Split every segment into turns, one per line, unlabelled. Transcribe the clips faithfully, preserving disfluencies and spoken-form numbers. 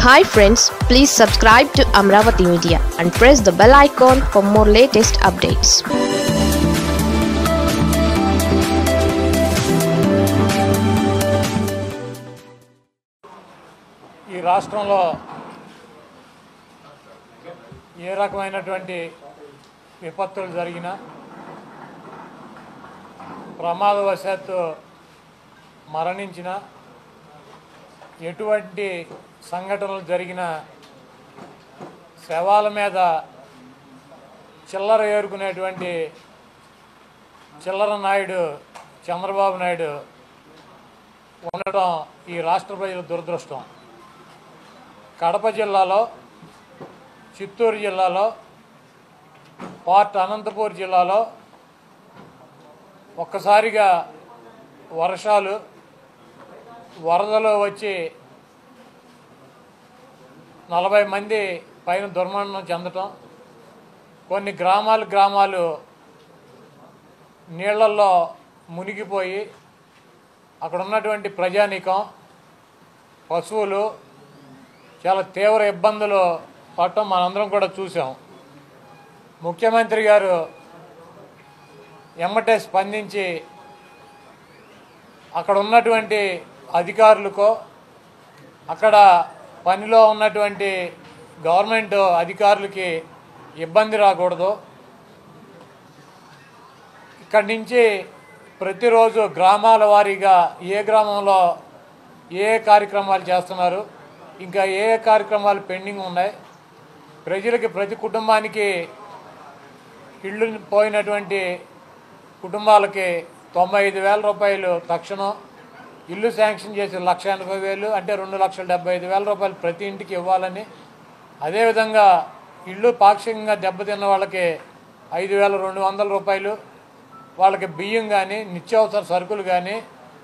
Hi friends, please subscribe to Amravati Media and press the bell icon for more latest updates.
ఈ రాష్ట్రంలో ఏ రకమైనటువంటి విపత్తులు జరిగినా ప్రమాదవశాత్తు మరణించిన ఎటువంటి సంఘటనలు జరిగిన శవాల మీద చిల్లర ఏరుకునేటువంటి చిల్లర నాయుడు చంద్రబాబు నాయుడు ఉండటం ఈ రాష్ట్ర ప్రజల దురదృష్టం. కడప జిల్లాలో, చిత్తూరు జిల్లాలో, పార్ట్ అనంతపూర్ జిల్లాలో ఒక్కసారిగా వర్షాలు వరదలు వచ్చి నలభై మంది పైన దుర్మరణం చెందటం, కొన్ని గ్రామాలు గ్రామాలు నీళ్లలో మునిగిపోయి అక్కడ ఉన్నటువంటి ప్రజానీకం, పశువులు చాలా తీవ్ర ఇబ్బందులు పడటం మనందరం కూడా చూసాం. ముఖ్యమంత్రి గారు ఎమ్మటే స్పందించి అక్కడ ఉన్నటువంటి అధికారులకో, అక్కడ పనిలో ఉన్నటువంటి గవర్నమెంట్ అధికారులకి ఇబ్బంది రాకూడదు, ఇక్కడి నుంచి ప్రతిరోజు గ్రామాల వారీగా ఏ గ్రామంలో ఏ కార్యక్రమాలు చేస్తున్నారు, ఇంకా ఏ కార్యక్రమాలు పెండింగ్ ఉన్నాయి, ప్రజలకి ప్రతి కుటుంబానికి ఇళ్ళు పోయినటువంటి కుటుంబాలకి తొంభై ఐదు వేల రూపాయలు తక్షణం, ఇల్లు శాంక్షన్ చేసి లక్ష ఎనభై వేలు అంటే రెండు లక్షల డెబ్బై ఐదు వేల రూపాయలు ప్రతి ఇంటికి ఇవ్వాలని, అదేవిధంగా ఇళ్ళు పాక్షికంగా దెబ్బతిన్న వాళ్ళకి ఐదు వేల రెండు వందల రూపాయలు, వాళ్ళకి బియ్యం కానీ నిత్యావసర సరుకులు కానీ,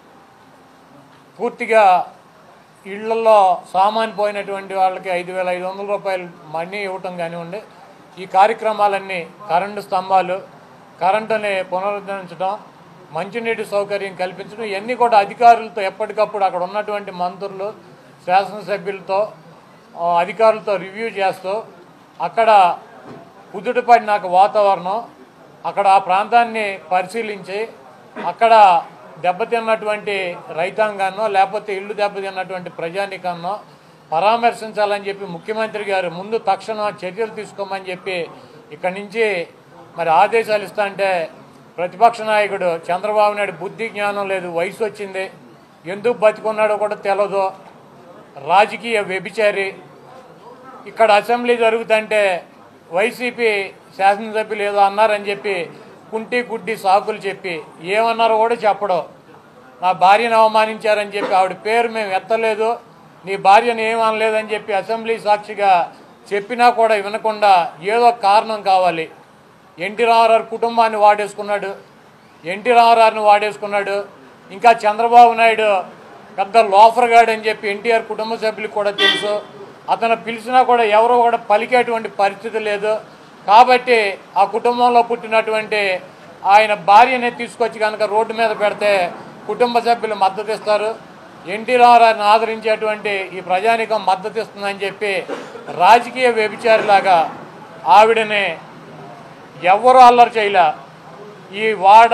పూర్తిగా ఇళ్లలో సామాన్ పోయినటువంటి వాళ్ళకి ఐదు వేల ఐదు వందల రూపాయలు మనీ ఇవ్వటం కానివ్వండి. ఈ కార్యక్రమాలన్నీ, కరెంటు స్తంభాలు, కరెంటుని పునరుద్ధరించడం, మంచినీటి సౌకర్యం కల్పించడం, ఇవన్నీ కూడా అధికారులతో ఎప్పటికప్పుడు అక్కడ ఉన్నటువంటి మంత్రులు, శాసనసభ్యులతో, అధికారులతో రివ్యూ చేస్తూ అక్కడ కుదుటపడినాక వాతావరణం, అక్కడ ఆ ప్రాంతాన్ని పరిశీలించి అక్కడ దెబ్బతిన్నటువంటి రైతాంగాన్నో లేకపోతే ఇళ్ళు దెబ్బతిన్నటువంటి ప్రజానికాన్నో పరామర్శించాలని చెప్పి ముఖ్యమంత్రి గారు ముందు తక్షణం చర్యలు తీసుకోమని చెప్పి ఇక్కడి నుంచి మరి ఆదేశాలు ఇస్తా అంటే ప్రతిపక్ష నాయకుడు చంద్రబాబు నాయుడు బుద్ధి జ్ఞానం లేదు, వయసు వచ్చింది, ఎందుకు బతికున్నాడో కూడా తెలియదు, రాజకీయ వ్యభిచారి. ఇక్కడ అసెంబ్లీ జరుగుతుంటే వైసీపీ శాసనసభ్యులు ఏదో అన్నారని చెప్పి కుంటి గుడ్డి సాకులు చెప్పి ఏమన్నారో కూడా చెప్పడం, నా భార్యను అవమానించారని చెప్పి ఆవిడ పేరు మేము ఎత్తలేదు, నీ భార్యను ఏమనలేదని చెప్పి అసెంబ్లీ సాక్షిగా చెప్పినా కూడా వినకుండా ఏదో కారణం కావాలి. ఎన్టీ రామారావు కుటుంబాన్ని వాడేసుకున్నాడు, ఎన్టీ రామారావుని వాడేసుకున్నాడు, ఇంకా చంద్రబాబు నాయుడు పెద్ద లోఫర్గాడు అని చెప్పి ఎన్టీఆర్ కుటుంబ సభ్యులకు కూడా తెలుసు. అతను పిలిచినా కూడా ఎవరో కూడా పలికేటువంటి పరిస్థితి లేదు. కాబట్టి ఆ కుటుంబంలో పుట్టినటువంటి ఆయన భార్యనే తీసుకొచ్చి కనుక రోడ్డు మీద పెడితే కుటుంబ సభ్యులు మద్దతు ఇస్తారు, ఎన్టీ రామారావుని ఆదరించేటువంటి ఈ ప్రజానీకం మద్దతు ఇస్తుందని చెప్పి రాజకీయ వ్యభిచారిలాగా ఆవిడని ఎవరు అల్లరి చేయలే. ఈ వాడ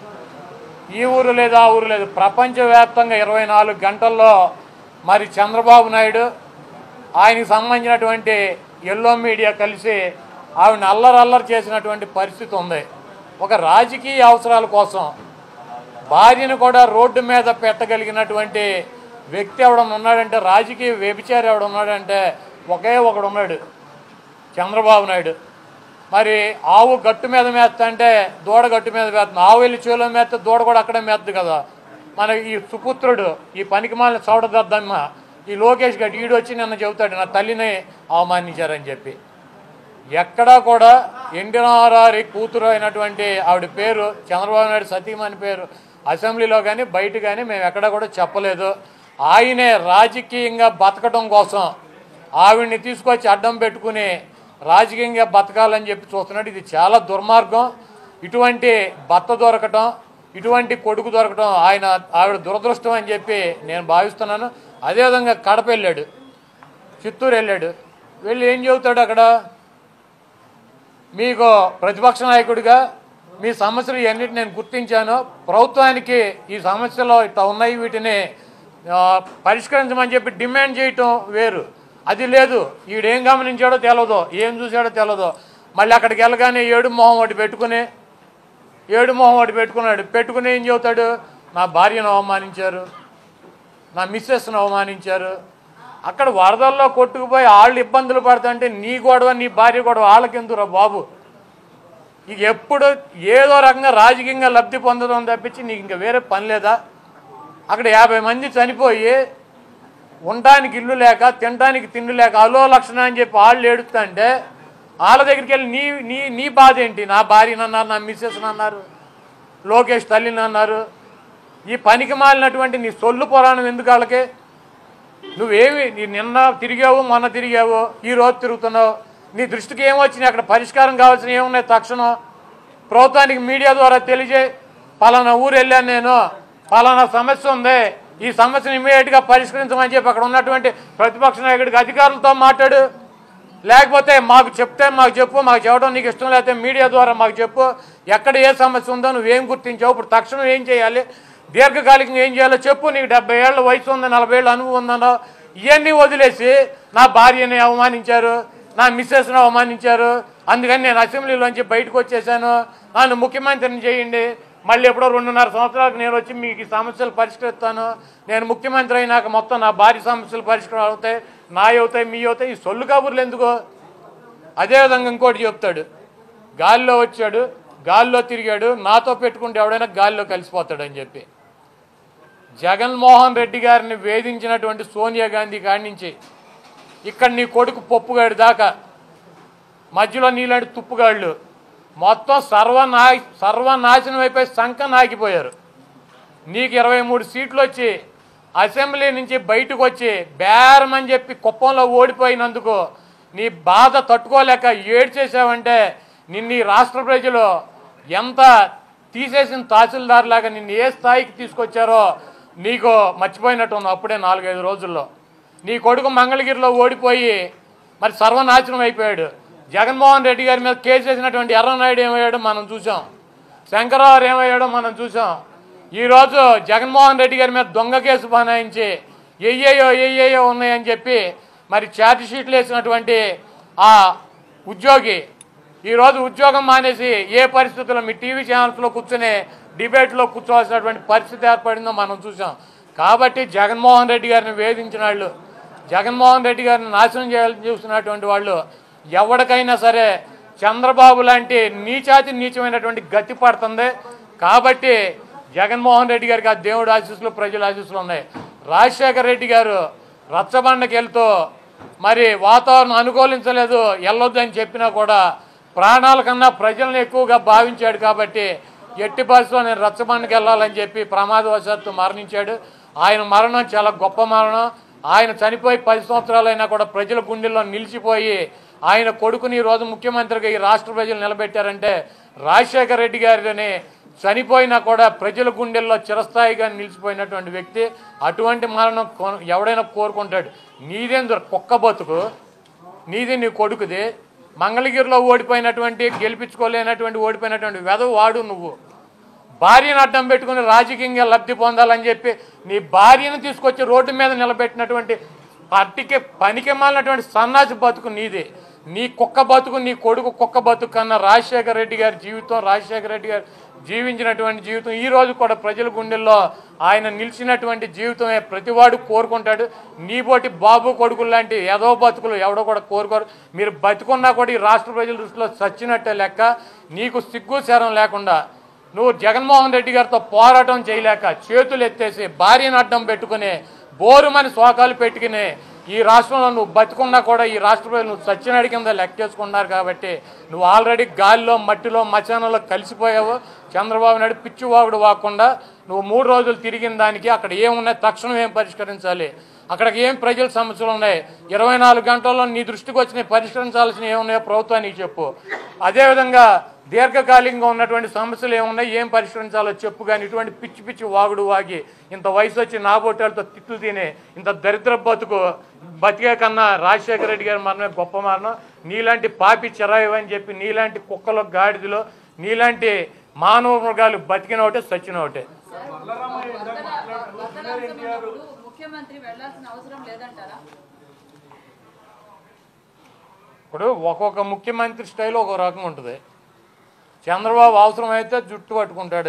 ఈ ఊరు లేదు ఆ ఊరు లేదు, ప్రపంచవ్యాప్తంగా ఇరవై నాలుగు గంటల్లో మరి చంద్రబాబు నాయుడు ఆయనకు సంబంధించినటువంటి ఎల్లో మీడియా కలిసి ఆవిడని అల్లరి అల్లరి చేసినటువంటి పరిస్థితి ఉంది. ఒక రాజకీయ అవసరాల కోసం భార్యను కూడా రోడ్డు మీద పెట్టగలిగినటువంటి వ్యక్తి ఎవడన్నా ఉన్నాడంటే, రాజకీయ వ్యభిచారి ఎవడు ఉన్నాడంటే ఒకే ఒకడు ఉన్నాడు, చంద్రబాబు నాయుడు. మరి ఆవు గట్టు మీద మేస్తా అంటే దూడ గట్టు మీద మేస్తుంది, ఆవు వెళ్ళి చేలో మేస్తే దూడ కూడా అక్కడే మేస్తుంది కదా. మన ఈ సుపుత్రుడు, ఈ పనికిమాలిన చౌడదద్దమ్మ, ఈ లోకేష్ గట్టి ఈడు వచ్చి నిన్న చెబుతాడు నా తల్లిని అవమానించారని చెప్పి. ఎక్కడా కూడా ఎన్టీ రామారావు కూతురు అయినటువంటి ఆవిడ పేరు చంద్రబాబు నాయుడు సతీమణి పేరు అసెంబ్లీలో కానీ బయట కానీ మేము ఎక్కడా కూడా చెప్పలేదు. ఆయనే రాజకీయంగా బతకడం కోసం ఆవిడ్ని తీసుకొచ్చి అడ్డం పెట్టుకుని రాజకీయంగా బతకాలని చెప్పి చూస్తున్నాడు. ఇది చాలా దుర్మార్గం. ఇటువంటి భర్త దొరకటం, ఇటువంటి కొడుకు దొరకటం ఆయన ఆవిడ దురదృష్టం అని చెప్పి నేను భావిస్తున్నాను. అదేవిధంగా కడప వెళ్ళాడు, చిత్తూరు వెళ్ళాడు. వెళ్ళి ఏం చెబుతాడు అక్కడ? మీకు ప్రతిపక్ష నాయకుడిగా మీ సమస్యలు ఇవన్నిటి నేను గుర్తించాను, ప్రభుత్వానికి ఈ సమస్యలు ఇట్లా ఉన్నాయి, వీటిని పరిష్కరించమని చెప్పి డిమాండ్ చేయటం వేరు. అది లేదు. ఈడేం గమనించాడో తెలదో, ఏం చూశాడో తెలదో. మళ్ళీ అక్కడికి వెళ్ళగానే ఏడు మొహం ఒకటి పెట్టుకుని ఏడు మొహం ఒకటి పెట్టుకున్నాడు. పెట్టుకుని ఏం చెబుతాడు? నా భార్యను అవమానించారు, నా మిస్సెస్ను అవమానించారు. అక్కడ వరదల్లో కొట్టుకుపోయి వాళ్ళు ఇబ్బందులు పడుతుంటే నీ గొడవ, నీ భార్య గొడవ వాళ్ళకెందురా బాబు? ఇక ఎప్పుడు ఏదో రకంగా రాజకీయంగా లబ్ధి పొందడం తప్పించి నీకు ఇంకా వేరే పని లేదా? అక్కడ యాభై మంది చనిపోయి ఉండడానికి ఇల్లు లేక, తినడానికి తిండి లేక, అలో లక్షణ అని చెప్పి వాళ్ళు ఏడుస్తుంటే వాళ్ళ దగ్గరికి వెళ్ళి నీ నీ నీ బాధ ఏంటి? నా భార్యను అన్నారు, నా మిస్సెస్ని అన్నారు, లోకేష్ తల్లిని అన్నారు. ఈ పనికి మాలినటువంటి నీ సొల్లు పురాణం ఎందుకు వాళ్ళకి? నువ్వేమి నీ నిన్న తిరిగావు, మొన్న తిరిగావు, ఈరోజు తిరుగుతున్నావు. నీ దృష్టికి ఏమొచ్చినాయి? అక్కడ పరిష్కారం కావాల్సిన ఏమున్నాయి? తక్షణం ప్రభుత్వానికి మీడియా ద్వారా తెలియజేయి. పలానా ఊరు వెళ్ళాను నేను, పలానా సమస్య ఉంది, ఈ సమస్యను ఇమీడియట్గా పరిష్కరించమని చెప్పి అక్కడ ఉన్నటువంటి ప్రతిపక్ష నాయకుడికి అధికారులతో మాట్లాడు. లేకపోతే మాకు చెప్తే మాకు చెప్పు, మాకు చెప్పడం నీకు ఇష్టం లేకపోతే మీడియా ద్వారా మాకు చెప్పు. ఎక్కడ ఏ సమస్య ఉందో నువ్వేం గుర్తించావు, ఇప్పుడు తక్షణం ఏం చేయాలి, దీర్ఘకాలికంగా ఏం చేయాలో చెప్పు. నీకు డెబ్బై ఏళ్ళ వయసు ఉంది, నలభై ఏళ్ళ అనుభవం ఉందనో ఇవన్నీ వదిలేసి నా భార్యని అవమానించారు, నా మిస్సెస్ను అవమానించారు, అందుకని నేను అసెంబ్లీలోంచి బయటకు వచ్చేసాను, నన్ను ముఖ్యమంత్రిని చేయండి, మళ్ళీ ఎప్పుడో రెండున్నర సంవత్సరాలకు నేను వచ్చి మీకు ఈ సమస్యలు పరిష్కరిస్తాను, నేను ముఖ్యమంత్రి అయినాక మొత్తం నా భార్య సమస్యలు పరిష్కారం అవుతాయి, నా అవుతాయి, మీ అవుతాయి. ఈ సొల్లు కబుర్లు ఎందుకో? అదేవిధంగా ఇంకోటి చెప్తాడు, గాలిలో వచ్చాడు, గాలిలో తిరిగాడు, నాతో పెట్టుకుంటే ఎవడైనా గాలిలో కలిసిపోతాడని చెప్పి. జగన్మోహన్ రెడ్డి గారిని వేధించినటువంటి సోనియా గాంధీ కాడి నుంచి ఇక్కడ నీ కొడుకు పప్పుగాడి దాకా మధ్యలో నీలాంటి తుప్పుగాళ్ళు మొత్తం సర్వనా సర్వనాశనం అయిపోయి సంక నాకిపోయారు. నీకు ఇరవై మూడు సీట్లు వచ్చి అసెంబ్లీ నుంచి బయటకు వచ్చి బేరమని చెప్పి కుప్పంలో ఓడిపోయినందుకు నీ బాధ తట్టుకోలేక ఏడ్చేసావంటే నిన్ను ఈ రాష్ట్ర ప్రజలు ఎంత తీసేసిన తహసీల్దార్ లాగా నిన్ను ఏ స్థాయికి తీసుకొచ్చారో నీకు మర్చిపోయినట్టు ఉంది. అప్పుడే నాలుగైదు రోజుల్లో నీ కొడుకు మంగళగిరిలో ఓడిపోయి మరి సర్వనాశనం అయిపోయాడు. జగన్మోహన్ రెడ్డి గారి మీద కేసు వేసినటువంటి ఎర్రనాయుడు ఏమయ్యాడో మనం చూసాం, శంకరరావు ఏమయ్యాడో మనం చూసాం. ఈరోజు జగన్మోహన్ రెడ్డి గారి మీద దొంగ కేసు బనాయించి ఎయ్యేయో ఎయ్యేయో ఉన్నాయని చెప్పి మరి ఛార్జ్ షీట్లు వేసినటువంటి ఆ ఉద్యోగి ఈరోజు ఉద్యోగం మానేసి ఏ పరిస్థితుల్లో మీ టీవీ ఛానల్స్లో కూర్చొని డిబేట్లో కూర్చోవాల్సినటువంటి పరిస్థితి ఏర్పడిందో మనం చూసాం. కాబట్టి జగన్మోహన్ రెడ్డి గారిని వేధించిన వాళ్ళు, జగన్మోహన్ రెడ్డి గారిని నాశనం చేయాలని చూస్తున్నటువంటి వాళ్ళు ఎవరికైనా సరే చంద్రబాబు లాంటి నీచాతి నీచమైనటువంటి గతి పడుతుంది. కాబట్టి జగన్మోహన్ రెడ్డి గారికి ఆ దేవుడు ఆశీస్సులు, ప్రజల ఆశీస్సులు ఉన్నాయి. రాజశేఖర రెడ్డి గారు రచ్చబండకి వెళ్తూ మరి వాతావరణం అనుకూలించలేదు, వెళ్ళొద్దని చెప్పినా కూడా ప్రాణాల కన్నా ప్రజలను ఎక్కువగా భావించాడు. కాబట్టి ఎట్టి పరిస్థితుల్లో నేను రచ్చబండకి వెళ్ళాలని చెప్పి ప్రమాదవశాత్తు మరణించాడు. ఆయన మరణం చాలా గొప్ప మరణం. ఆయన చనిపోయి పది సంవత్సరాలైనా కూడా ప్రజల గుండెల్లో నిలిచిపోయి ఆయన కొడుకుని ఈరోజు ముఖ్యమంత్రిగా ఈ రాష్ట్ర ప్రజలు నిలబెట్టారంటే రాజశేఖర రెడ్డి గారిని చనిపోయినా కూడా ప్రజల గుండెల్లో చిరస్థాయిగా నిలిచిపోయినటువంటి వ్యక్తి. అటువంటి మరణం ఎవడైనా కోరుకుంటాడు. నీదేందు కుక్క బతుకు, నీది నీ కొడుకుది. మంగళగిరిలో ఓడిపోయినటువంటి, గెలిపించుకోలేనటువంటి ఓడిపోయినటువంటి వెధవ వాడు నువ్వు. భార్యను అడ్డం పెట్టుకుని రాజకీయంగా లబ్ధి పొందాలని చెప్పి నీ భార్యను తీసుకొచ్చి రోడ్డు మీద నిలబెట్టినటువంటి పార్టీకి పనికి మాలినటువంటి సన్నాసి బతుకు నీది. నీ కుక్క బతుకు, నీ కొడుకు కుక్క బతుకు కన్నా రాజశేఖర రెడ్డి గారి జీవితం, రాజశేఖర రెడ్డి గారు జీవించినటువంటి జీవితం ఈ రోజు కూడా ప్రజల గుండెల్లో ఆయన నిలిచినటువంటి జీవితమే ప్రతివాడు కోరుకుంటాడు. నీబోటి బాబు కొడుకులు లాంటి ఏదో బతుకులు ఎవడో కూడా కోరుకోరు. మీరు బతుకున్నా కూడా ఈ రాష్ట్ర ప్రజల దృష్టిలో చచ్చినట్టే లెక్క. నీకు సిగ్గు శరం లేకుండా నువ్వు జగన్మోహన్ రెడ్డి గారితో పోరాటం చేయలేక చేతులు ఎత్తేసి భార్యను అడ్డం పెట్టుకుని బోరుమని శోకాలు పెట్టుకుని ఈ రాష్ట్రంలో నువ్వు బతుకున్నా కూడా ఈ రాష్ట్ర ప్రజలు నువ్వు సచ్చినడి కింద లెక్కేసుకున్నారు. కాబట్టి నువ్వు ఆల్రెడీ గాలిలో, మట్టిలో, మచానంలో కలిసిపోయావు. చంద్రబాబు నాయుడు పిచ్చివాగుడు వాకుండా నువ్వు మూడు రోజులు తిరిగిన దానికి అక్కడ ఏమున్నాయి, తక్షణం ఏం పరిష్కరించాలి, అక్కడికి ఏం ప్రజల సమస్యలు ఉన్నాయి, ఇరవై నాలుగు గంటల్లో నీ దృష్టికి వచ్చినాయి పరిష్కరించాల్సిన ఏమున్నాయో ప్రభుత్వానికి చెప్పు. అదేవిధంగా దీర్ఘకాలికంగా ఉన్నటువంటి సమస్యలు ఏమున్నాయి, ఏం పరిష్కరించాలో చెప్పు. కానీ ఇటువంటి పిచ్చి పిచ్చి వాగుడు వాగి ఇంత వయసు వచ్చి నాబోటాలతో తిట్లు తినే ఇంత దరిద్ర బతుకు బతికే కన్నా రాజశేఖర రెడ్డి గారి మరణమే గొప్ప మరణం. నీలాంటి పాపి చెరాయి అని చెప్పి నీలాంటి కుక్కలో గాడిదలో నీలాంటి మానవ మృగాలు బతికిన ఒకటే సచ్చిన ఒకటే. ఇప్పుడు ఒక్కొక్క ముఖ్యమంత్రి స్టైల్ ఒక రకం ఉంటుంది. చంద్రబాబు అవసరమైతే జుట్టు పట్టుకుంటాడు,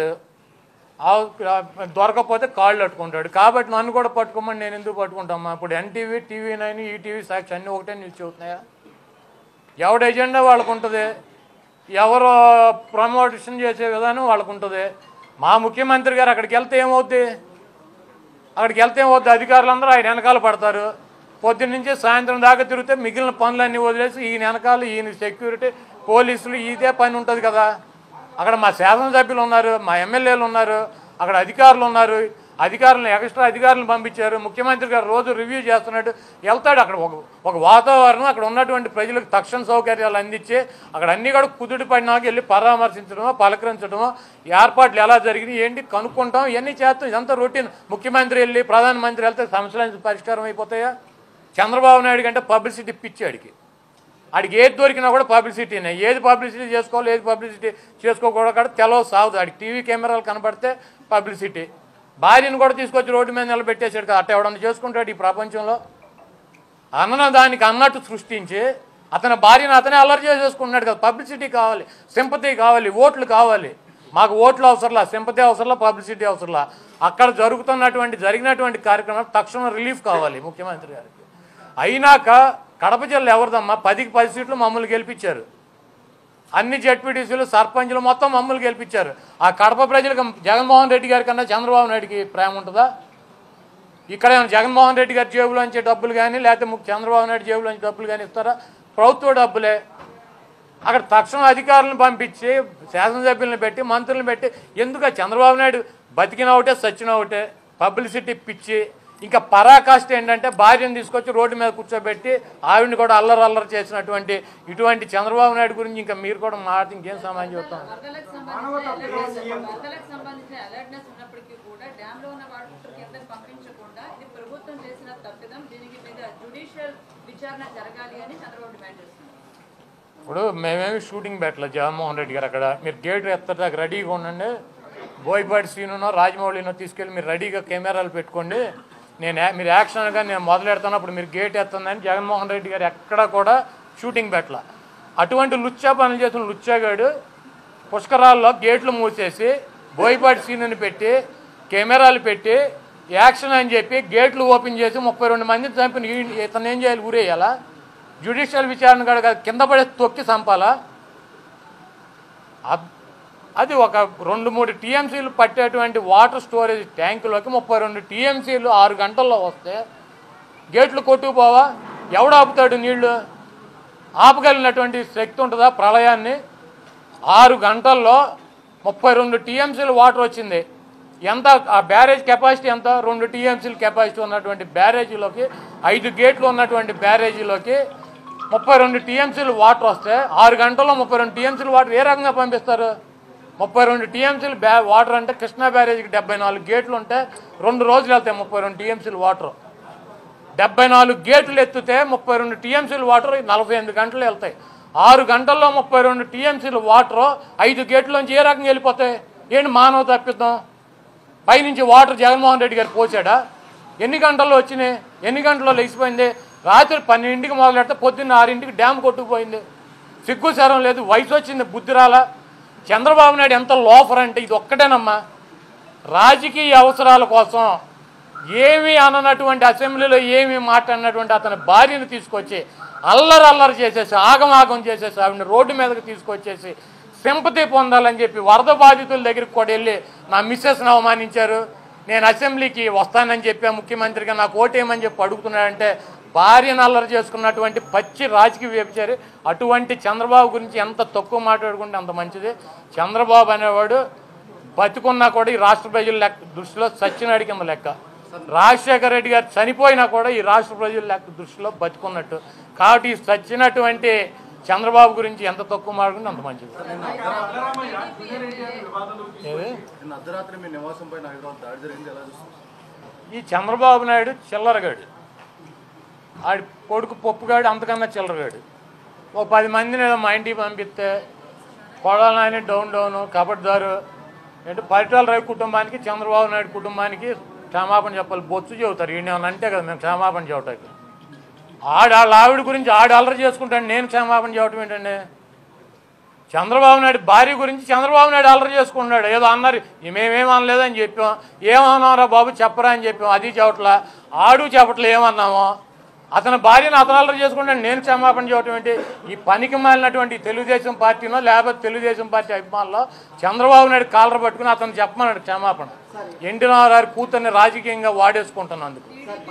దొరకపోతే కాళ్ళు పట్టుకుంటాడు. కాబట్టి నన్ను కూడా పట్టుకోమని నేను ఎందుకు పట్టుకుంటామా? ఇప్పుడు NTV, TV nine, ETV, Sakshi అన్నీ ఒకటే న్యూస్ చెబుతున్నాయా? ఎవడ ఎజెండా వాళ్ళకు ఉంటుంది, ఎవరు ప్రమోషన్ చేసే విధానం వాళ్ళకు ఉంటుంది. మా ముఖ్యమంత్రి గారు అక్కడికి వెళ్తే ఏమవుద్ది? అక్కడికి వెళ్తే ఏమవుద్ది? అధికారులందరూ ఆయన వెనకాల పడతారు. పొద్దున్న నుంచి సాయంత్రం దాకా తిరిగితే మిగిలిన పనులన్నీ వదిలేసి ఈయన వెనకాల ఈయన సెక్యూరిటీ, పోలీసులు ఇదే పని ఉంటుంది కదా. అక్కడ మా శాసనసభ్యులు ఉన్నారు, మా ఎమ్మెల్యేలు ఉన్నారు, అక్కడ అధికారులు ఉన్నారు. అధికారులను ఎక్స్ట్రా అధికారులను పంపించారు. ముఖ్యమంత్రి గారు రోజు రివ్యూ చేస్తున్నట్టు వెళ్తాడు. అక్కడ ఒక ఒక వాతావరణం, అక్కడ ఉన్నటువంటి ప్రజలకు తక్షణ సౌకర్యాలు అందించి అక్కడ అన్నీ కూడా కుదుటి పడినాక వెళ్ళి పరామర్శించడమో పలకరించడమో ఏర్పాట్లు ఎలా జరిగినాయి ఏంటి కనుక్కుంటాం, ఇవన్నీ చేస్తాం. ఇదంతా రొటీన్. ముఖ్యమంత్రి వెళ్ళి ప్రధానమంత్రి వెళ్తే సమస్యలు పరిష్కారం అయిపోతాయా? చంద్రబాబు నాయుడు కంటే పబ్లిసిటీ పిచ్చి ఆడికి. ఆడికి ఏది దొరికినా కూడా పబ్లిసిటీనే. ఏది పబ్లిసిటీ చేసుకోవాలి, ఏది పబ్లిసిటీ చేసుకోకూడదు కూడా తెలవ సాగుదు. ఆడికి టీవీ కెమెరాలు కనబడితే పబ్లిసిటీ. భార్యను కూడా తీసుకొచ్చి రోడ్డు మీద నిలబెట్టేశాడు కదా. అట్ట ఎవడన్నా చేసుకుంటాడు ఈ ప్రపంచంలో? అన్న దానికి అన్నట్టు సృష్టించి అతని భార్యను అతనే అల్లరి చేసేసుకుంటున్నాడు కదా. పబ్లిసిటీ కావాలి, సింపతి కావాలి, ఓట్లు కావాలి. మాకు ఓట్లు అవసరంలా, సింపతి అవసరంలా, పబ్లిసిటీ అవసరంలా. అక్కడ జరుగుతున్నటువంటి జరిగినటువంటి కార్యక్రమాలు తక్షణం రిలీఫ్ కావాలి ముఖ్యమంత్రి గారికి. అయినాక కడప జిల్లా ఎవరిదమ్మా? పదికి పది సీట్లు మమ్మల్ని గెలిపించారు. అన్ని జెడ్పీటీసీలు, సర్పంచులు మొత్తం మమ్మల్ని గెలిపించారు. ఆ కడప ప్రజలకు జగన్మోహన్ రెడ్డి గారి కన్నా చంద్రబాబు నాయుడికి ప్రేమ ఉంటుందా? ఇక్కడ జగన్మోహన్ రెడ్డి గారి జేబులోంచి డబ్బులు కానీ లేకపోతే చంద్రబాబు నాయుడు జేబులోంచి డబ్బులు కానీ ఇస్తారా? ప్రభుత్వ డబ్బులే. అక్కడ తక్షణం అధికారులను పంపించి శాసనసభ్యులను పెట్టి మంత్రులను పెట్టి ఎందుకు చంద్రబాబు నాయుడు బతికిన ఒకటే సచ్చిన ఒకటే పబ్లిసిటీ పిచ్చి. ఇంకా పరాకాష్ట ఏంటంటే భార్యను తీసుకొచ్చి రోడ్డు మీద కూర్చోబెట్టి ఆవిడని కూడా అల్లరి అల్లరి చేసినటువంటి ఇటువంటి చంద్రబాబు నాయుడు గురించి ఇంకా మీరు కూడా మాట్లాడి ఇంకేం సమాధానం చెప్తాం? ఇప్పుడు మేమేమి షూటింగ్ పెట్టలేదు జగన్మోహన్ రెడ్డి గారు. అక్కడ మీరు గేట్ ఎత్తడానికి రెడీగా ఉండండి. బోయపాటి శ్రీనునో రాజమౌళినో తీసుకెళ్ళి మీరు రెడీగా కెమెరాలు పెట్టుకోండి. నేను మీరు యాక్షన్గా నేను మొదలెడుతున్నప్పుడు మీరు గేట్ ఎత్తుందని జగన్మోహన్ రెడ్డి గారు ఎక్కడా కూడా షూటింగ్ పెట్టాల. అటువంటి లుచ్చా పనులు చేసిన లుచ్చాగాడు పుష్కరాల్లో గేట్లు మూసేసి బోయపాటి సీనుని పెట్టి కెమెరాలు పెట్టి యాక్షన్ అని చెప్పి గేట్లు ఓపెన్ చేసి ముప్పై రెండు మందిని చంపిన ఇతను ఏం చేయాలి? ఊరేయాలా? జ్యుడిషియల్ విచారణ కాదు, కింద పడే తొక్కి చంపాలా? అది ఒక రెండు మూడు టీఎంసీలు పట్టేటువంటి వాటర్ స్టోరేజ్ ట్యాంకులోకి ముప్పై రెండు టీఎంసీలు ఆరు గంటల్లో వస్తే గేట్లు కొట్టుకుపోవా? ఎవడు ఆపుతాడు నీళ్లు? ఆపగలిగినటువంటి శక్తి ఉంటుందా ప్రళయాన్ని? ఆరు గంటల్లో ముప్పై రెండు టీఎంసీలు వాటర్ వచ్చింది. ఎంత ఆ బ్యారేజ్ కెపాసిటీ ఎంత? రెండు టీఎంసీల కెపాసిటీ ఉన్నటువంటి బ్యారేజీలోకి, ఐదు గేట్లు ఉన్నటువంటి బ్యారేజీలోకి ముప్పై రెండు టీఎంసీలు వాటర్ వస్తే ఆరు గంటల్లో ముప్పై రెండు టీఎంసీలు వాటర్ ఏ రకంగా పంపిస్తారు? ముప్పై రెండు టీఎంసీలు బ్యా వాటర్ అంటే కృష్ణా బ్యారేజీకి డెబ్బై నాలుగు గేట్లు ఉంటే రెండు రోజులు వెళ్తాయి ముప్పై రెండు టీఎంసీలు వాటర్. డెబ్బై నాలుగు గేట్లు ఎత్తితే ముప్పై రెండు టీఎంసీలు వాటర్ నలభై ఎనిమిది గంటలు వెళ్తాయి. ఆరు గంటల్లో ముప్పై రెండు టీఎంసీలు వాటర్ ఐదు గేట్లోంచి ఏ రకంగా వెళ్ళిపోతాయి? ఏంటి మానవ తప్పిద్దాం? పైనుంచి వాటర్ జగన్మోహన్ రెడ్డి గారు పోసాడా? ఎన్ని గంటల్లో వచ్చినాయి? ఎన్ని గంటల్లో లేచిపోయింది? రాత్రి పన్నెండింటికి మొదలెడితే పొద్దున్న ఆరింటికి డ్యామ్ కొట్టుకుపోయింది. సిగ్గు శరం లేదు, వయసు వచ్చింది, బుద్ధి రాలా. చంద్రబాబు నాయుడు ఎంత లోఫర్ అంటే ఇది ఒక్కటేనమ్మా. రాజకీయ అవసరాల కోసం ఏమీ అననటువంటి అసెంబ్లీలో ఏమీ మాట్లాడినటువంటి అతని భార్యను తీసుకొచ్చి అల్లరి అల్లరి చేసేసి ఆగమాగం చేసేసి ఆవిడని రోడ్డు మీదకి తీసుకొచ్చేసి సింపతి పొందాలని చెప్పి వరద బాధితుల దగ్గరికి కూడా వెళ్ళి నా మిస్సెస్ని అవమానించారు. నేను అసెంబ్లీకి వస్తానని చెప్పా ముఖ్యమంత్రిగా, నాకు ఓటేయమని చెప్పి అడుగుతున్నాడంటే భార్యను అల్లరి చేసుకున్నటువంటి పచ్చి రాజకీయ వ్యభిచారి. అటువంటి చంద్రబాబు గురించి ఎంత తక్కువ మాట్లాడుకుంటే అంత మంచిది. చంద్రబాబు అనేవాడు బతుకున్నా కూడా ఈ రాష్ట్ర ప్రజల లెక్క దృష్టిలో సచ్చినాడి కింద లెక్క. రాజశేఖర రెడ్డి గారు చనిపోయినా కూడా ఈ రాష్ట్ర ప్రజల లెక్క దృష్టిలో బతుకున్నట్టు. కాబట్టి సచ్చినటువంటి చంద్రబాబు గురించి ఎంత తక్కువ మాట్లాడుకుంటే అంత మంచిది. ఈ చంద్రబాబు నాయుడు చిల్లరగాడు, ఆడి కొడుకు పప్పుగాడు అంతకన్నా చిల్లరగాడు. ఓ పది మందిని ఏదో మా ఇంటికి పంపిస్తే కొడాలని డౌన్ డౌను కబడ్దారు అంటే పరిటాల రవి కుటుంబానికి చంద్రబాబు నాయుడు కుటుంబానికి క్షమాపణ చెప్పాలి. బొచ్చు చెబుతారు ఈయన అంటే కదా మేము క్షమాపణ చెప్పటానికి. ఆడ వాళ్ళ ఆవిడ గురించి ఆడ అల్లరి చేసుకుంటాను, నేను క్షమాపణ చెప్పటం ఏంటండి? చంద్రబాబు నాయుడు భార్య గురించి చంద్రబాబు నాయుడు అల్లరి చేసుకుంటున్నాడు. ఏదో అన్నారు, మేమేం అనలేదని చెప్పాం. ఏమన్నారా బాబు చెప్పరా అని చెప్పాం, అది చెప్పట్లా. ఆడు చెప్పట్లే ఏమన్నామో. అతని భార్యను అతను అల్లరి చేసుకుంటాడు, నేను క్షమాపణ చెప్పటం ఏంటి? ఈ పనికి మాలినటువంటి తెలుగుదేశం పార్టీనో లేకపోతే తెలుగుదేశం పార్టీ అభిమానులు చంద్రబాబు నాయుడు కాలర్ పట్టుకుని అతను చెప్పమన్నాడు క్షమాపణ. ఎన్టీ రామారావు కూతుర్ని రాజకీయంగా వాడేసుకుంటున్నందుకు.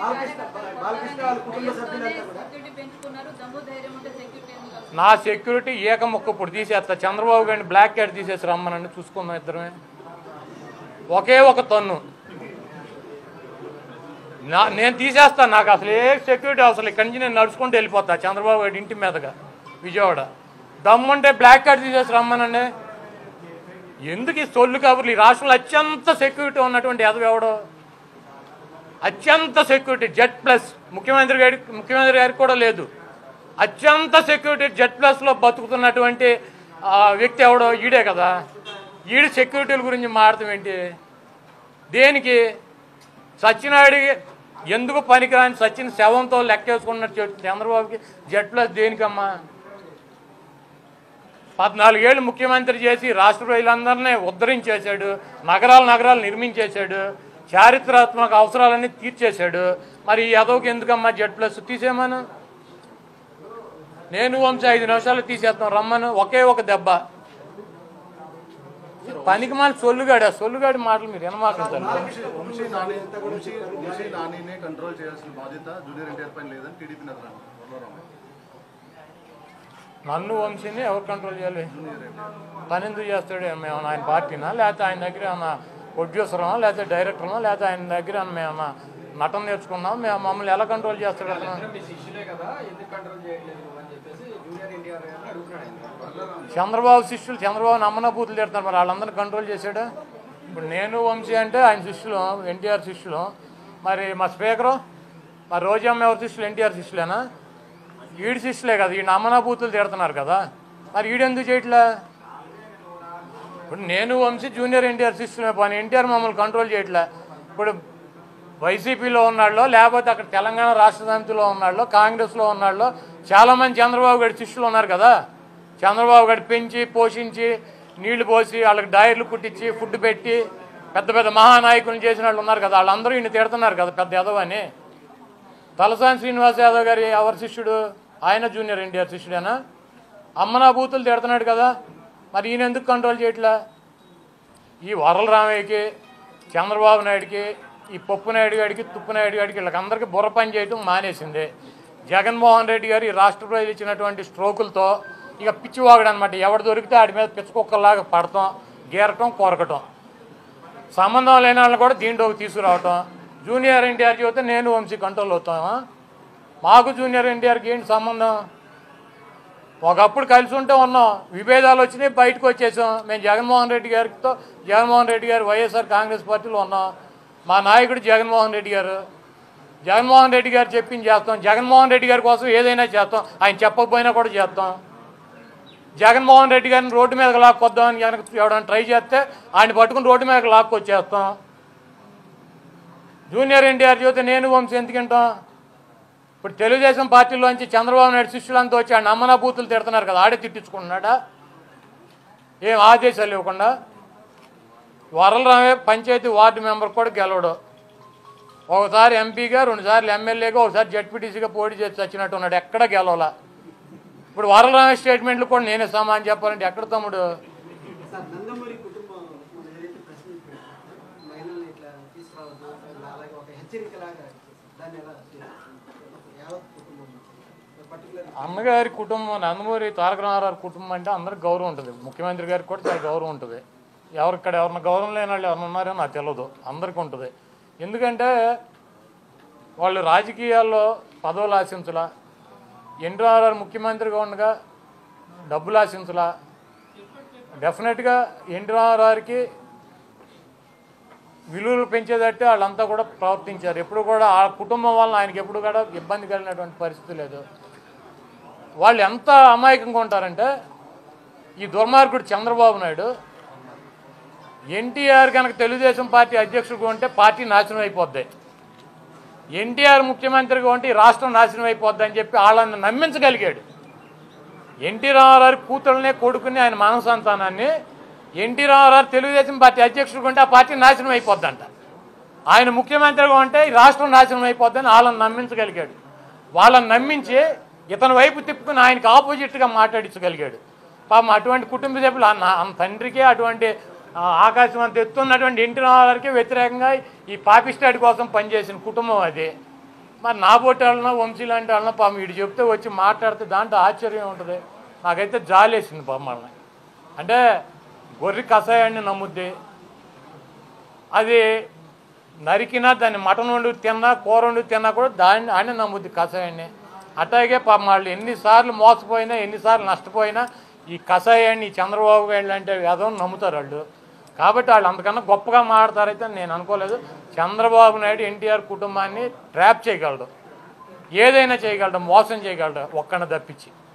నా సెక్యూరిటీ ఏకముక్క ఇప్పుడు తీసేస్తా. చంద్రబాబు గారిని బ్లాక్ క్యాట్ తీసేసి రమ్మనండి, చూసుకుందాం ఇద్దరమే. ఒకే ఒక తన్ను నా నేను తీసేస్తాను. నాకు అసలు ఏ సెక్యూరిటీ అవసరం. ఇక్కడి నుంచి నేను నడుచుకుంటూ వెళ్ళిపోతా చంద్రబాబు గారి ఇంటి మీదగా విజయవాడ. దమ్ముంటే బ్లాక్ కార్డ్ తీసేసి రమ్మనండి. ఎందుకు ఈ సొల్లు కబుర్లు? ఈ రాష్ట్రంలో అత్యంత సెక్యూరిటీ ఉన్నటువంటి ఎదవెవడో, అత్యంత సెక్యూరిటీ జెడ్ ప్లస్ ముఖ్యమంత్రి గారి ముఖ్యమంత్రి గారికి కూడా లేదు. అత్యంత సెక్యూరిటీ జెడ్ ప్లస్లో బతుకుతున్నటువంటి వ్యక్తి ఎవడో ఈడే కదా. ఈడు సెక్యూరిటీల గురించి మాట్లాడతాం ఏంటి? దేనికి? సత్యనాయుడికి ఎందుకు పనికిరాని సచిన్ శవంతో లెక్కేసుకున్నట్టు చంద్రబాబుకి జెడ్ ప్లస్ దేనికమ్మా? పద్నాలుగేళ్ళు ముఖ్యమంత్రి చేసి రాష్ట్ర ప్రజలందరినీ ఉద్ధరించేశాడు, నగరాలు నగరాలు నిర్మించేశాడు, చారిత్రాత్మక అవసరాలన్నీ తీర్చేశాడు. మరి ఈ యదవకి ఎందుకమ్మా జెడ్ ప్లస్? తీసేమను. నేను వంశ ఐదు నిమిషాలు తీసేస్తాం రమ్మను. ఒకే ఒక దెబ్బ. పనికి మాలి సొల్లుగాడు. ఆ సొల్లుగాడి మాటలు మీరు వినమాకంటారు. నన్ను వంశీని ఎవరు కంట్రోల్ చేయాలి? పని ఎందుకు చేస్తాడు? మేము ఆయన పార్టీనా, లేకపోతే ఆయన దగ్గర ఏమన్నా ప్రొడ్యూసరమా, లేకపోతే డైరెక్టర్మా, లేకపోతే ఆయన దగ్గర మేము నటన నేర్చుకున్నాం, మేము మమ్మల్ని ఎలా కంట్రోల్ చేస్తాడు? అతను చంద్రబాబు శిష్యులు చంద్రబాబు నమ్మన బూతులు తిడతారు. మరి వాళ్ళందరినీ కంట్రోల్ చేశాడు. ఇప్పుడు నేను వంశీ అంటే ఆయన శిష్యులు, ఎన్టీఆర్ శిష్యులు. మరి మా స్పీకరు మరి రోజమ్మ ఎవరి శిష్యులు? ఎన్టీఆర్ శిష్యులేనా? ఈడి శిష్యులే కదా. ఈ నమ్మన బూతులు తిడుతున్నారు కదా. మరి ఈడెందుకు చేయట్లే? ఇప్పుడు నేను వంశీ జూనియర్ ఎన్టీఆర్ శిష్యులే. పని ఎన్టీఆర్ మమ్మల్ని కంట్రోల్ చేయట్లే. ఇప్పుడు వైసీపీలో ఉన్నాళ్ళు, లేకపోతే అక్కడ తెలంగాణ రాష్ట్ర సమితిలో ఉన్నాళ్ళు, కాంగ్రెస్లో ఉన్నాళ్ళు చాలామంది చంద్రబాబు గారి శిష్యులు ఉన్నారు కదా. చంద్రబాబు గారు పెంచి పోషించి నీళ్లు పోసి వాళ్ళకి డైర్లు కుట్టించి ఫుడ్ పెట్టి పెద్ద పెద్ద మహానాయకులను చేసిన వాళ్ళు ఉన్నారు కదా. వాళ్ళందరూ ఈయన తిడుతున్నారు కదా పెద్ద యాదవ్ అని. తలసాని శ్రీనివాస్ యాదవ్ గారి ఎవరి శిష్యుడు? ఆయన జూనియర్ ఎన్టీఆర్ శిష్యుడేనా? అమ్మనా బూతులు తిడుతున్నాడు కదా. మరి ఈయన ఎందుకు కంట్రోల్ చేయట్లా? ఈ వరల రామయ్యకి, చంద్రబాబు నాయుడికి, ఈ పప్పు నాయుడు గారికి, తుప్పు నాయుడు గారికి వీళ్ళకందరికీ బుర్ర పని చేయటం మానేసింది. జగన్మోహన్ రెడ్డి గారు ఈ రాష్ట్ర ప్రజలు ఇచ్చినటువంటి స్ట్రోకులతో ఇక పిచ్చివాగడు అనమాట. ఎవడు దొరికితే ఆడి మీద పిచ్చుకొక్కలాగా పడటం, గీరటం, కొరకటం. సంబంధం లేని వాళ్ళని కూడా దీంట్లోకి తీసుకురావటం. జూనియర్ ఎన్టీఆర్ చెబితే నేను వంశీ కంట్రోల్ అవుతామా? మాకు జూనియర్ ఎన్టీఆర్కి ఏంటి సంబంధం? ఒకప్పుడు కలిసి ఉంటే ఉన్నాం, విభేదాలు వచ్చినాయి, బయటకు వచ్చేసాం. మేము జగన్మోహన్ రెడ్డి గారితో జగన్మోహన్ రెడ్డి గారు వైఎస్ఆర్ కాంగ్రెస్ పార్టీలో ఉన్నాం. మా నాయకుడు జగన్మోహన్ రెడ్డి గారు. జగన్మోహన్ రెడ్డి గారు చెప్పింది చేస్తాం. జగన్మోహన్ రెడ్డి గారి కోసం ఏదైనా చేస్తాం. ఆయన చెప్పకపోయినా కూడా చేస్తాం. జగన్మోహన్ రెడ్డి గారిని రోడ్డు మీదకి లాక్కొద్దామని కనుక ఎవడైనా ట్రై చేస్తే ఆయన పట్టుకుని రోడ్డు మీదకి లాక్కొచ్చేస్తాం. జూనియర్ ఎన్టీఆర్ చూస్తే నేను వంశీ ఎందుకు వింటాం? ఇప్పుడు తెలుగుదేశం పార్టీలోంచి చంద్రబాబు నాయుడు శిష్యులంతా వచ్చి ఆ నమ్మన బూతులు తిడుతున్నారు కదా. ఆడే తిట్టించుకుంటున్నాడా? ఏం ఆదేశాలు ఇవ్వకుండా. వరలరామే పంచాయతీ వార్డు మెంబర్ కూడా గెలవడు. ఒకసారి ఎంపీగా, రెండుసార్లు ఎమ్మెల్యేగా, ఒకసారి జడ్పీటీసీగా పోటీ చేసి వచ్చినట్టు ఉన్నాడు. ఎక్కడ గెలవలా. ఇప్పుడు వరలరామే స్టేట్మెంట్లు కూడా నేనే సమానం చెప్పాలంటే ఎక్కడ తమ్ముడు? అన్నగారి కుటుంబం, నందమూరి తారక రామారావు కుటుంబం అంటే అందరికి గౌరవం ఉంటుంది. ముఖ్యమంత్రి గారికి కూడా చాలా గౌరవం ఉంటుంది. ఎవరిక్కడ ఎవరిన గౌరవం లేని వాళ్ళు ఎవరు ఉన్నారో నాకు తెలియదు. అందరికీ ఉంటుంది. ఎందుకంటే వాళ్ళు రాజకీయాల్లో పదవులు ఆశించలా. ఎన్టీ రామారావు ముఖ్యమంత్రిగా ఉండగా డబ్బులు ఆశించలా. డెఫినెట్గా ఎన్టీ రామారావుకి విలువలు పెంచేదట్టే వాళ్ళంతా కూడా ప్రవర్తించారు. ఎప్పుడు కూడా ఆ కుటుంబం వల్ల ఆయనకి ఎప్పుడు కూడా ఇబ్బంది కలిగినటువంటి పరిస్థితి లేదు. వాళ్ళు ఎంత అమాయకంగా ఉంటారంటే ఈ దుర్మార్గుడు చంద్రబాబు నాయుడు ఎన్టీఆర్ కనుక తెలుగుదేశం పార్టీ అధ్యక్షుడిగా ఉంటే పార్టీ నాశనం అయిపోద్ది, ఎన్టీఆర్ ముఖ్యమంత్రిగా ఉంటే ఈ రాష్ట్రం నాశనం అయిపోద్ది అని చెప్పి వాళ్ళని నమ్మించగలిగాడు. ఎన్టీ రామారావు కూతుళ్ళనే కొడుకుని ఆయన మానవ సంతానాన్ని ఎన్టీ రామారావు తెలుగుదేశం పార్టీ అధ్యక్షుడిగా ఉంటే ఆ పార్టీ నాశనం అయిపోద్దంట, ఆయన ముఖ్యమంత్రిగా ఉంటే ఈ రాష్ట్రం నాశనం అయిపోద్దని వాళ్ళని నమ్మించగలిగాడు. వాళ్ళని నమ్మించి ఇతని వైపు తిప్పుకుని ఆయనకు ఆపోజిట్గా మాట్లాడించగలిగాడు. పాపం అటువంటి కుటుంబ సభ్యులు అన్న తండ్రికే అటువంటి ఆకాశం అంత ఎత్తున్నటువంటి ఎన్టీ రామారావుకి వ్యతిరేకంగా ఈ పాపిస్టాడ్ కోసం పనిచేసిన కుటుంబం అది. మరి నా పోటీ వాళ్ళన వంశీ లాంటి వాళ్ళన పాపం వీడు చెప్తే వచ్చి మాట్లాడితే దాంట్లో ఆశ్చర్యం ఉంటుంది. నాకైతే జాలేసింది పాపం వాళ్ళని. అంటే గొర్రె కషాయాన్ని నమ్ముద్ది, అది నరికినా దాన్ని మటన్ వండి తిన్నా కూర వండి తిన్నా కూడా దాన్ని ఆయన నమ్ముద్ది కషాయాన్ని. అట్లాగే పాపం వాళ్ళు ఎన్నిసార్లు మోసపోయినా ఎన్నిసార్లు నష్టపోయినా ఈ కషాయాన్ని చంద్రబాబు గారు అంటే ఏదో నమ్ముతారు వాళ్ళు. కాబట్టి వాళ్ళు అంతకన్నా గొప్పగా మాట్లాడతారైతే నేను అనుకోలేదు. చంద్రబాబు నాయుడు ఎన్టీఆర్ కుటుంబాన్ని ట్రాప్ చేయగలడు, ఏదైనా చేయగలడు, మోసం చేయగలడు ఒక్కడిని తప్పించి.